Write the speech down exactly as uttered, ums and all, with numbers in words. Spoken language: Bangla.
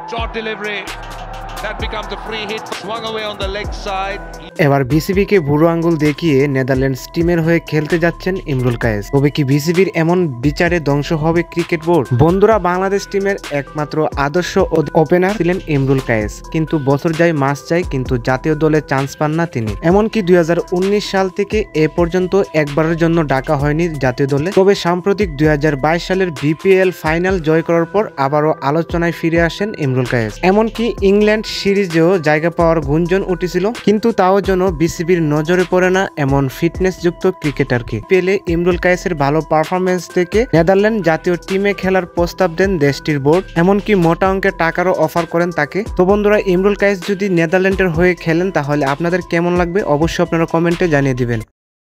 Short delivery. That becomes a free hit. Swung away on the leg side. এবার বিসিবিকে বুড়ো আঙ্গুল দেখিয়ে নেদারল্যান্ডস টিমের হয়ে খেলতে যাচ্ছেন ইমরুল কায়েস। তবে কি বিসিবির এমন বিচারে ধ্বংস হবে ক্রিকেট বোর্ড? বন্ধুরা, বাংলাদেশ টিমের একমাত্র আদর্শ ওপেনার ছিলেন ইমরুল কায়েস, কিন্তু বছর যায় মাস যায় কিন্তু জাতীয় দলে চান্স পান না তিনি। এমনকি দুই হাজার উনিশ সাল থেকে এ পর্যন্ত একবারের জন্য ডাকা হয়নি জাতীয় দলে। তবে সাম্প্রতিক দুই হাজার বাইশ সালের বিপিএল ফাইনাল জয় করার পর আবারও আলোচনায় ফিরে আসেন ইমরুল কায়েস। এমনকি ইংল্যান্ড সিরিজেও জায়গা পাওয়ার গুঞ্জন উঠেছিল, কিন্তু তাও যেন বিসিবির নজরে পড়ে না এমন ফিটনেস যুক্ত ক্রিকেটারকে। পেলে ইমরুল কায়েসের ভালো পারফরমেন্স থেকে নেদারল্যান্ড জাতীয় টিমে খেলার প্রস্তাব দেন দেশটির বোর্ড, এমনকি মোটা অঙ্কের টাকারও অফার করেন তাকে। তো বন্ধুরা, ইমরুল কায়েস যদি নেদারল্যান্ডের হয়ে খেলেন তাহলে আপনাদের কেমন লাগবে অবশ্যই আপনারা কমেন্টে জানিয়ে দিবেন।